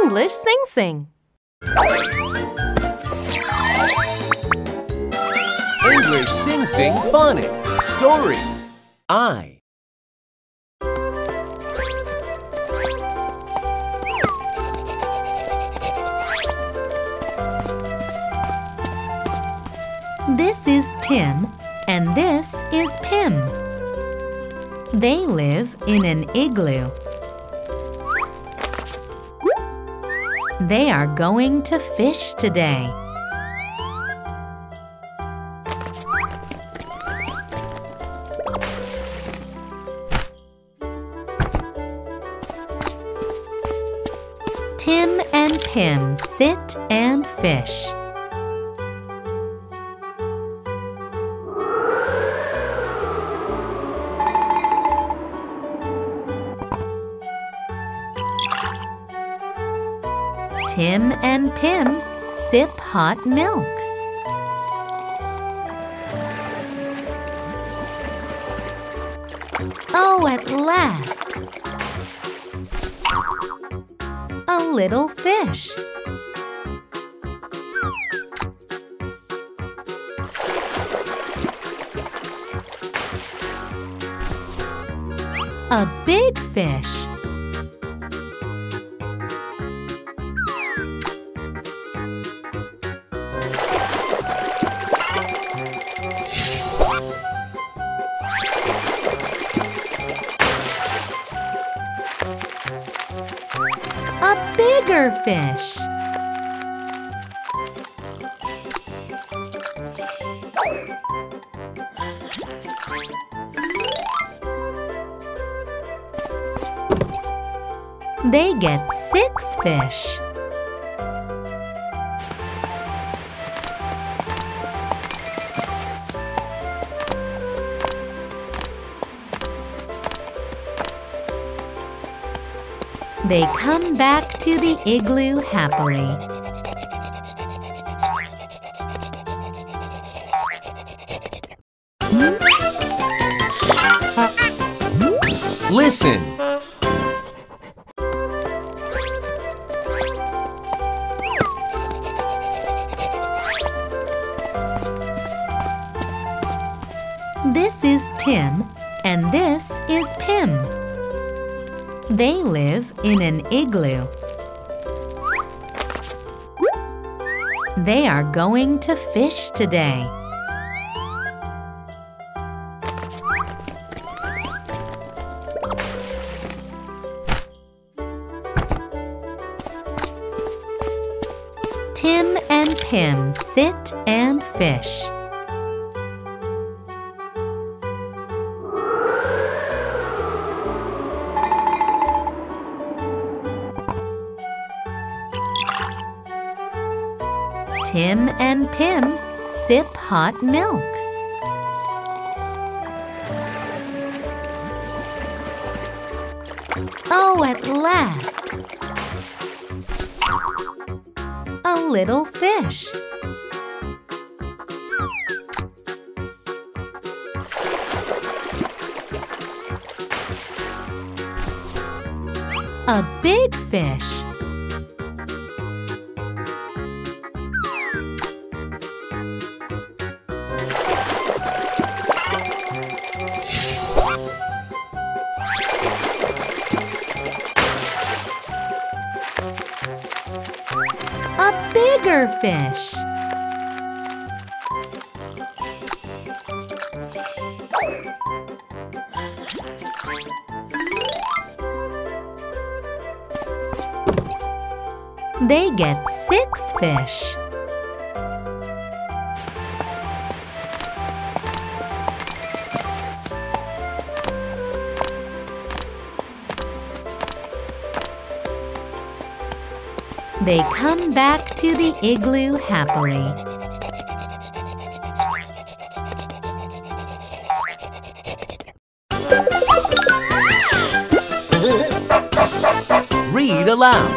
English Sing Sing. English Sing Sing Phonic Story I. This is Tim and this is Pim. They live in an igloo. They are going to fish today. Tim and Pim sit and fish. Tim and Pim sip hot milk. Oh, at last! A little fish. A big fish. A bigger fish. They get 6 fish. They come back to the igloo happily. Listen. This is Tim and this is Pim. They live in an igloo. They are going to fish today. Tim and Pim sit and fish. Tim and Pim sip hot milk. Oh, at last! A little fish. A big fish. A bigger fish. They get 6 fish. They come back to the igloo happily. Read aloud.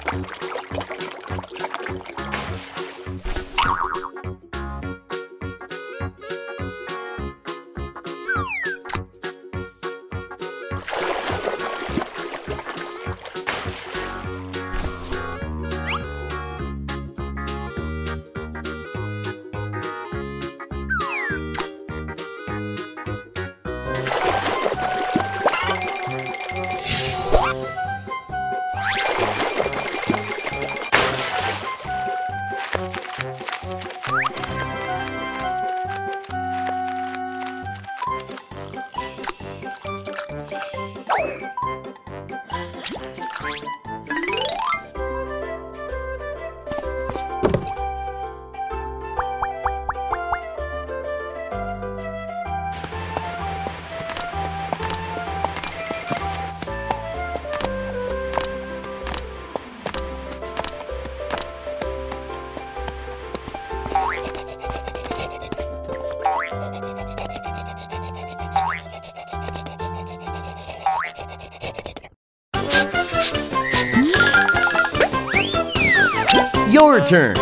Your turn.